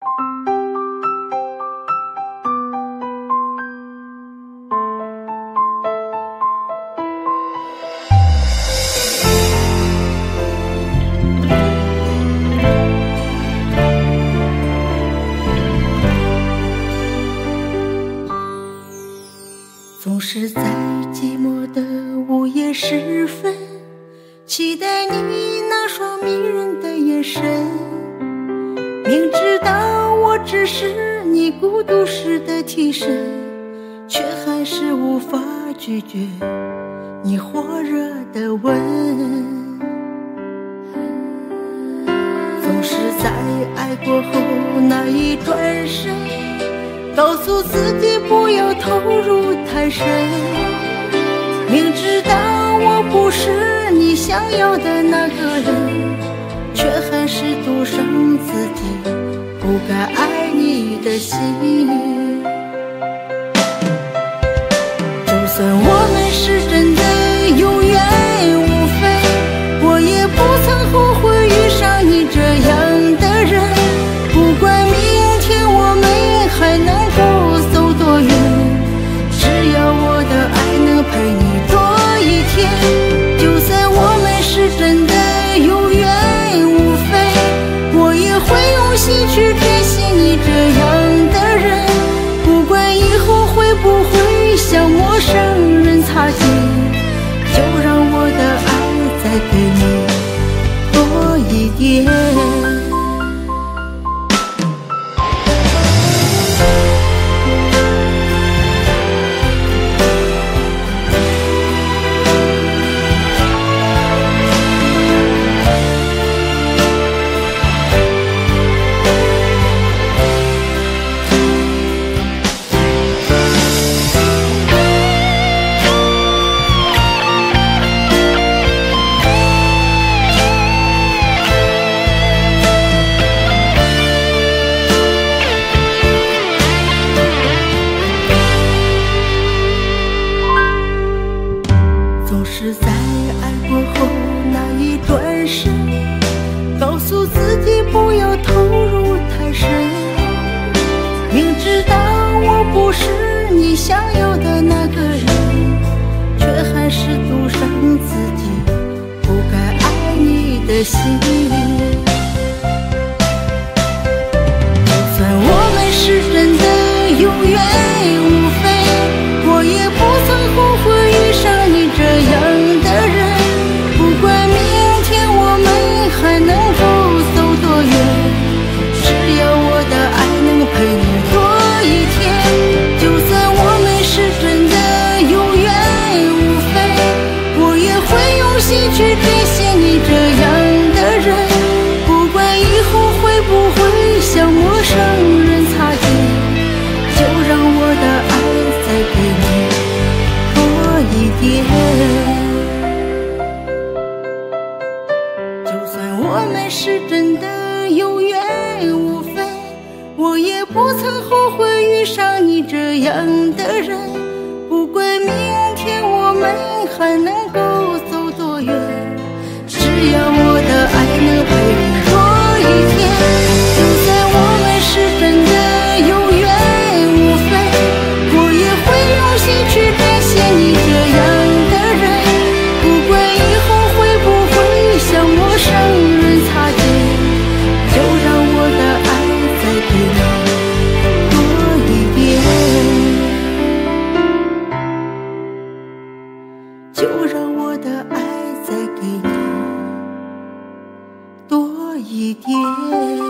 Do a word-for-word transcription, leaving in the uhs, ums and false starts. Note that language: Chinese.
总是在寂寞的午夜时分，期待你那双迷人的眼神。明知道我只是你孤独时的替身，却还是无法拒绝你火热的吻。总是在爱过后那一转身，告诉自己不要投入太深。明知道我不是你想要的那个人，却还是赌上自己不该爱你的心。就算我们是真的有缘无分，我也不曾后悔遇上你这样的人。不管明天我们还能够走多远，只要我的爱能陪你多一天。就算我们是真的有缘无分，我也会用心去珍惜你这样的人。不管以后会不会像陌生人擦肩，就让我的爱再给你多一点。总是在爱过后那一转身，告诉自己不要投入太深。明知道我不是你想要的那个人，却还是赌上自己不该爱你的心。就算我们是真的有缘无分，我也不曾后悔遇上你这样的人。不管明天我们还能够走多远，只要我的爱能陪你多一天。就算我们是真的有缘无分，我也会用心去珍惜你这样的人。不管以后会不会像陌生人擦肩，就让我的爱再给你多一点。就算我们是真的有缘无分，我也不曾后悔遇上你这样的人。不管明天我们还能够走多远，只要我的爱能陪你多一天。就算我们是真的有缘无分，我也会用心去珍惜你这样的人。不管以后会不会像陌生人擦肩，就让我的爱再给你多一点。就让我的爱再给你多一点。